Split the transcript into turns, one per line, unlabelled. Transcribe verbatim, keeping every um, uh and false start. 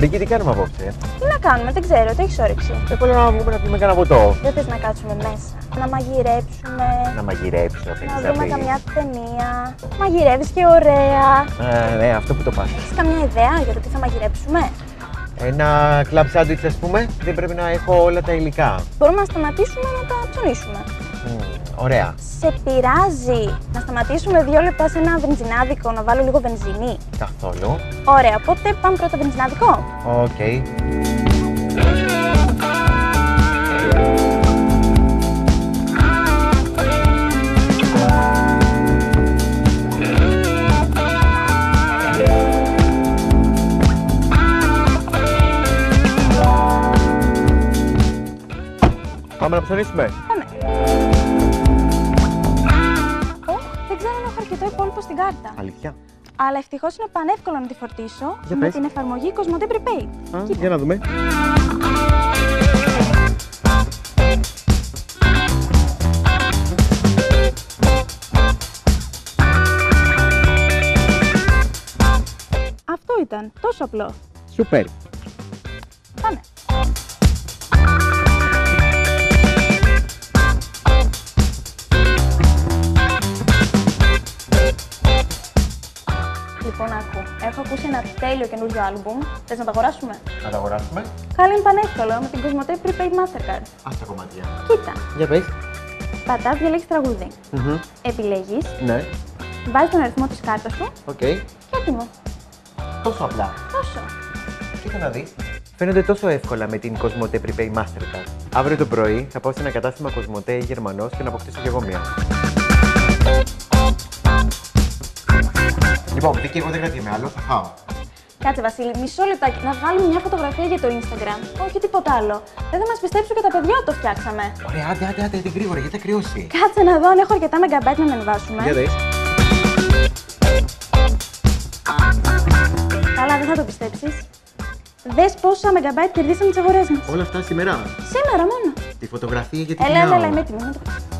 Μπίκη, τι κάνουμε απόψε?
Τι να κάνουμε, δεν ξέρω, τι έχεις όρεξη?
Δεν θέλω να βγούμε να πιούμε κανένα ποτό.
Δεν θες να κάτσουμε μέσα, να μαγειρέψουμε,
Να μαγειρέψω,
να
θέλεις
δούμε
πεις.
καμιά ταινία. Μαγειρεύεις και ωραία.
Ε, ναι, αυτό που το πας.
Έχεις καμιά ιδέα για το τι θα μαγειρέψουμε?
Ένα κλαμπ σάντουιτς, ας πούμε, δεν πρέπει να έχω όλα τα υλικά.
Μπορούμε να σταματήσουμε να τα ψωνίσουμε.
Μμ, ωραία.
Σε πειράζει να σταματήσουμε δύο λεπτά σε ένα βενζινάδικο να βάλω λίγο βενζίνη?
Καθόλου.
Ωραία, οπότε πάμε πρώτα βενζινάδικο.
Οκ. Πάμε να ψωνίσουμε.
Πάμε. Ω, δεν ξέρω αν έχω αρκετό υπόλοιπο στην κάρτα.
Αλήθεια.
Αλλά ευτυχώς είναι πανεύκολο να τη φορτίσω
Για
με
πες.
την εφαρμογή Cosmote Prepaid.
Α,
Κοίτα.
για να δούμε.
Αυτό ήταν, τόσο απλό.
Σούπερ.
Πάμε. Λοιπόν, άκου. Έχω ακούσει ένα τέλειο καινούριο άλμπουμ. Θες να το αγοράσουμε?
Να τα αγοράσουμε.
Καλά, είναι πανεύκολο με την Cosmote Prepaid Mastercard.
Ας τα κομμάτια.
Κοίτα.
Για πες.
Πατάς, διαλέγεις τραγούδι.
Μμμ.
Επιλέγεις,
Ναι.
βάζεις τον αριθμό της κάρτας σου
Οκ.
και έτοιμο.
Τόσο απλά.
Τόσο.
Κοίτα να δεις. Φαίνονται τόσο εύκολα με την Cosmote Prepaid Mastercard. Αύριο το πρωί θα πάω σε ένα κατάστημα Cosmote Γερμανός και να αποκτήσω κι εγώ μία. Λοιπόν, Βίκυ, εγώ δεν κρατιέμαι άλλο, θα φάω.
Κάτσε, Βασίλη, μισό λεπτάκι να βγάλουμε μια φωτογραφία για το Instagram. Όχι τίποτα άλλο. Δεν θα μας πιστέψουν και τα παιδιά ότι το φτιάξαμε.
Ωραία, άντε, άντε, άντε, δεν γρήγορα, γιατί θα κρυώσει.
Κάτσε να δω αν έχω αρκετά megabyte να με ανεβάσουμε.
Για δεις.
Καλά, δεν θα το πιστέψεις. Δες πόσα megabyte κερδίσαμε τις αγορές μας.
Όλα αυτά σήμερα.
Σήμερα μόνο.
Τη φωτογραφία γιατί
Έλα, έλα, έλα, είμαι έτοιμη. να το-